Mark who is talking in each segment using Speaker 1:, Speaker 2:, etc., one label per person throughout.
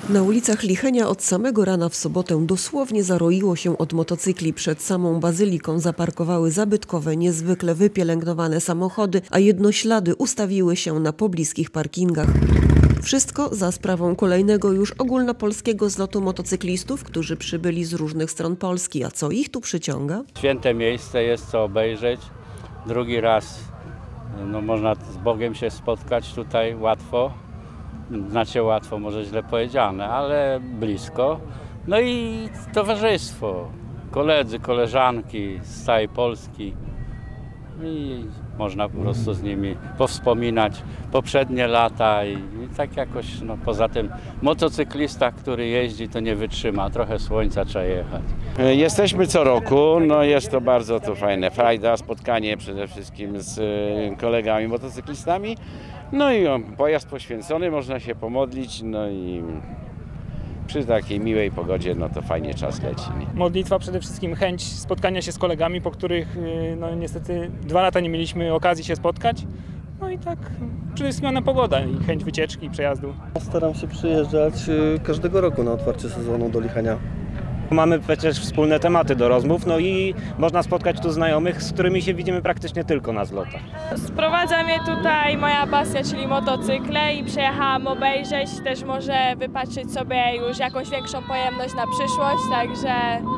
Speaker 1: Na ulicach Lichenia od samego rana w sobotę dosłownie zaroiło się od motocykli. Przed samą bazyliką zaparkowały zabytkowe, niezwykle wypielęgnowane samochody, a jednoślady ustawiły się na pobliskich parkingach. Wszystko za sprawą kolejnego już ogólnopolskiego zlotu motocyklistów, którzy przybyli z różnych stron Polski. A co ich tu przyciąga?
Speaker 2: Święte miejsce, jest co obejrzeć. Drugi raz można z Bogiem się spotkać tutaj łatwo. Znaczy łatwo, może źle powiedziane, ale blisko. No i towarzystwo, koledzy, koleżanki z całej Polski. I można po prostu z nimi powspominać poprzednie lata i tak jakoś, poza tym motocyklista, który jeździ, to nie wytrzyma, trochę słońca trzeba jechać.
Speaker 3: Jesteśmy co roku, jest to bardzo fajne, frajda, spotkanie przede wszystkim z kolegami motocyklistami, i pojazd poświęcony, można się pomodlić, i przy takiej miłej pogodzie, to fajnie czas leci.
Speaker 4: Modlitwa, przede wszystkim chęć spotkania się z kolegami, po których niestety 2 lata nie mieliśmy okazji się spotkać. I tak przede wszystkim ładna pogoda i chęć wycieczki i przejazdu.
Speaker 5: Staram się przyjeżdżać każdego roku na otwarcie sezonu do Lichenia.
Speaker 6: Mamy przecież wspólne tematy do rozmów, i można spotkać tu znajomych, z którymi się widzimy praktycznie tylko na zlotach.
Speaker 7: Sprowadza mnie tutaj moja pasja, czyli motocykle, i przyjechałam obejrzeć, też może wypatrzyć sobie już jakąś większą pojemność na przyszłość, także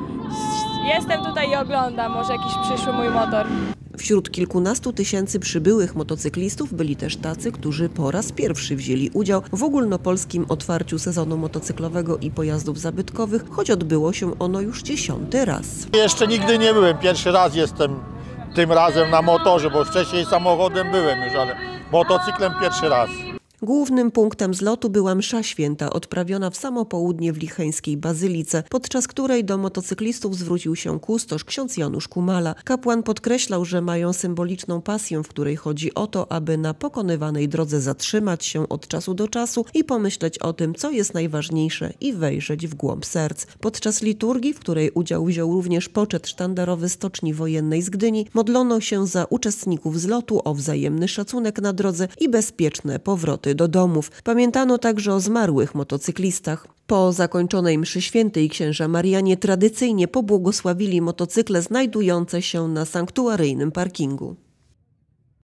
Speaker 7: jestem tutaj i oglądam może jakiś przyszły mój motor.
Speaker 1: Wśród kilkunastu tysięcy przybyłych motocyklistów byli też tacy, którzy po raz pierwszy wzięli udział w ogólnopolskim otwarciu sezonu motocyklowego i pojazdów zabytkowych, choć odbyło się ono już 10. raz.
Speaker 8: Jeszcze nigdy nie byłem, pierwszy raz jestem tym razem na motorze, bo wcześniej samochodem byłem już, ale motocyklem pierwszy raz.
Speaker 1: Głównym punktem zlotu była msza święta, odprawiona w samo południe w licheńskiej bazylice, podczas której do motocyklistów zwrócił się kustosz ksiądz Janusz Kumala. Kapłan podkreślał, że mają symboliczną pasję, w której chodzi o to, aby na pokonywanej drodze zatrzymać się od czasu do czasu i pomyśleć o tym, co jest najważniejsze, i wejrzeć w głąb serc. Podczas liturgii, w której udział wziął również poczet sztandarowy Stoczni Wojennej z Gdyni, modlono się za uczestników zlotu o wzajemny szacunek na drodze i bezpieczne powroty do domów. Pamiętano także o zmarłych motocyklistach. Po zakończonej mszy świętej księża Marianie tradycyjnie pobłogosławili motocykle znajdujące się na sanktuaryjnym parkingu.